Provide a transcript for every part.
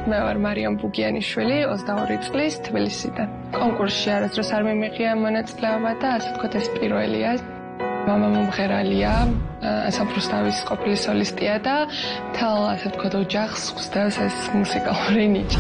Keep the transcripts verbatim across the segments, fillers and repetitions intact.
მე ვარ მარიამ ბუგიანიშვილი, ოცდაორი წლის თბილისიდან. კონკურსში არასდროს არ მიმიღია მონაწილეობა და ასე ვთქვათ ეს პირველია. მამა მომღერალია, სამფროსთავის ყოფილი სოლისტია და მთელ ასე ვთქვათ ოჯახს ხვდებს ეს მუსიკალური ნიჭი.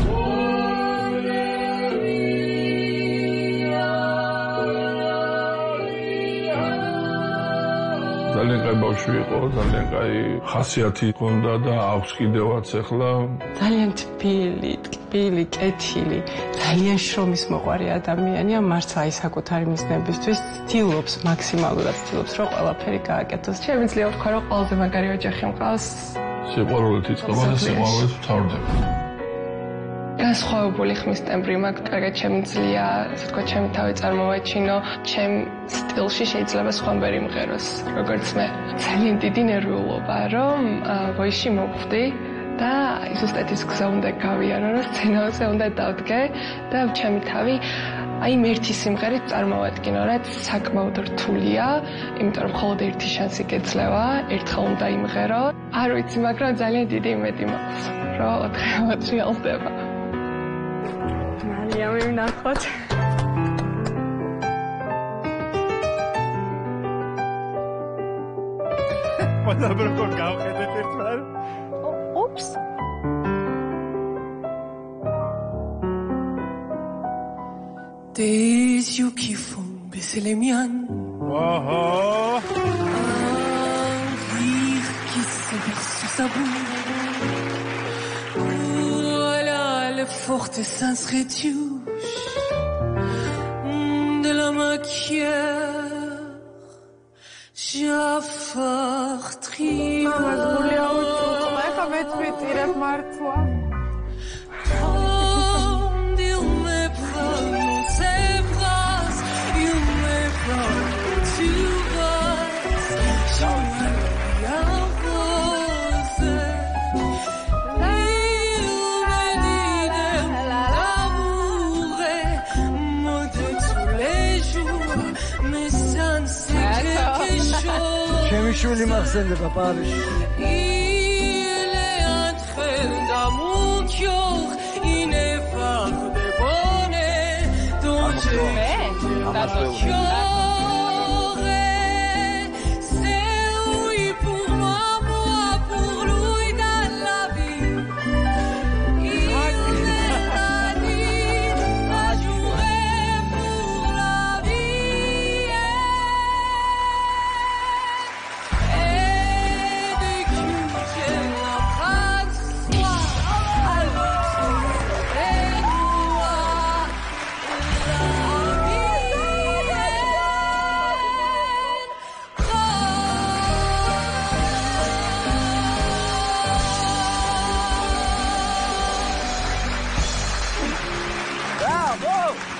ძალიან კაი ბავშვი იყო, ძალიან კაი ხასიათი ჰქონდა და აქვს კიდევაც ახლა. ძალიან თბილი, ტკბილი, კეთილი, ძალიან შრომის მოყვარი ადამიანია, მართლა აი საკუთარი მიზნებისთვის ცდილობს, მაქსიმალურად ცდილობს, რომ ყველაფერი გააკეთოს. Შემიძლია ვთქვა, რომ ყველაზე მაგარი ოჯახი მყავს. სიყვარულით იწყება და სიყვარულით მთავრდება. განსხვავებული ხმის ტემბრი მაქვს, კარგად შემიძლია, ასე ვთქვათ, ჩემი თავი წარმოვაჩინო, ჩემ სტილში შეიძლება სხვანაირი იმღეროს, როგორც მე. ძალიან დიდი ნერვიულობა, რომ ვოისში მოვხვდი და ზუსტად ის გზა უნდა გავიარო, რომ სცენაზე უნდა დავდგე და ჩემი თავი აი იმ ერთი სიმღერით წარმოვადგინო, რაც საკმაოდ რთულია, იმიტომ რომ მხოლოდ ერთი შანსი გეძლევა, ერთხელ უნდა იმღერო. არ ვიცი, მაგრამ ძალიან დიდი იმედი მაქვს, რომ ოთხი რეალდება. მარიამი ვნახოთ. Voilà, როგორ გავხედეთ ერთმანეთს. Oops. Des yeux qui font baisser les miens. Oh. Un rire qui se verse sur sa bouche. Voilà les fortes sans retouche de la maquillère. Jafar triomphe. Mama, Julia, uçuğuma kamet bitirip martwa. Şemişvili mahzende Paris. Il est en train d'amour cœur, il n'est pas de bonnet, donc je c'est oui pour moi, moi pour lui dans la vie. Il est la nuit, la journée pour la vie. Et dès que je la prends soir, alors et moi, Bravo!